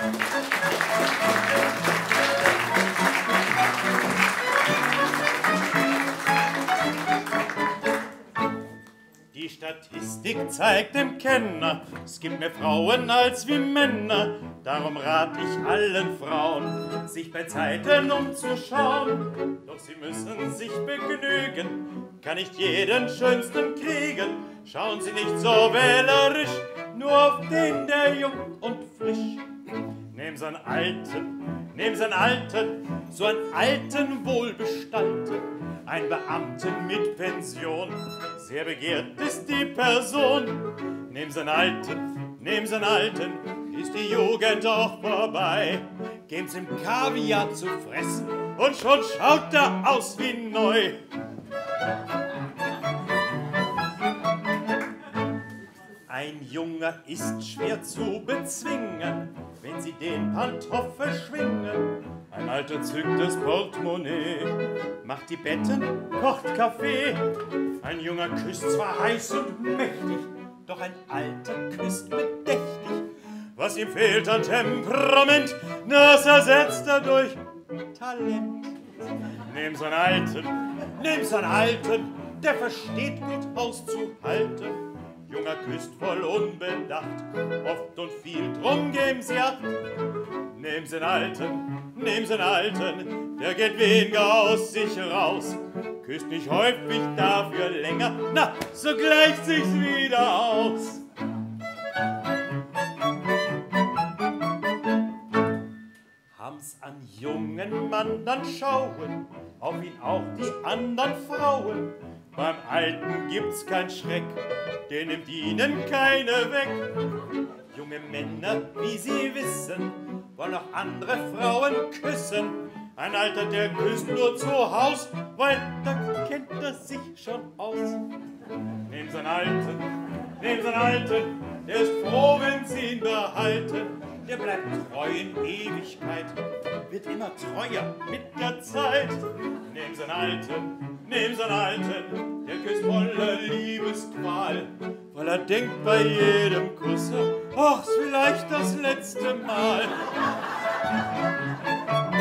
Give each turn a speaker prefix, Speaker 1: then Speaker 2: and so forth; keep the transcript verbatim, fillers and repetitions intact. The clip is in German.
Speaker 1: Die Statistik zeigt dem Kenner, es gibt mehr Frauen als wie Männer. Darum rat ich allen Frauen, sich bei Zeiten umzuschauen. Doch sie müssen sich begnügen, kann nicht jeden Schönsten kriegen. Schauen Sie nicht so wählerisch, nur auf den, der jung und frisch. Nehmen Sie einen Alten, nehmen Sie einen Alten, so einen Alten wohlbestallten, ein Beamten mit Pension, sehr begehrt ist die Person. Nehmen Sie einen Alten, nehmen Sie einen Alten, ist die Jugend auch vorbei. Geben Sie ihm Kaviar zu fressen und schon schaut er aus wie neu. Ein Junger ist schwer zu bezwingen, wenn Sie den Pantoffel schwingen. Ein Alter zückt das Portemonnaie, macht die Betten, kocht Kaffee. Ein Junger küsst zwar heiß und mächtig, doch ein Alter küsst bedächtig. Was ihm fehlt an Temperament, das ersetzt er durch Talent. Nehmen Sie einen Alten, nehmen Sie einen Alten, der versteht gut auszuhalten. Junger küsst voll unbedacht, oft und viel, drum geben Sie acht. Nehmen Sie einen Alten, nehmen Sie einen Alten, der geht weniger aus sich raus. Küsst nicht häufig, dafür länger, na, so gleicht sich's wieder aus. Haben's an jungen Mann dann schauen, auf ihn auch die andern Frauen. Beim Alten gibt's kein Schreck, den nimmt ihnen keine weg. Junge Männer, wie sie wissen, wollen auch andere Frauen küssen. Ein Alter, der küsst nur zu Haus, weil da kennt er sich schon aus. Nehmen Sie einen Alten, nehmen Sie einen Alten, der ist froh, wenn Sie ihn behalten. Der bleibt treu in Ewigkeit, wird immer treuer mit der Zeit. Nehmen Sie einen Alten, nehmen Sie einen Alten, der küsst voller Liebesqual, weil er denkt bei jedem Kuss, ach, ist vielleicht das letzte Mal.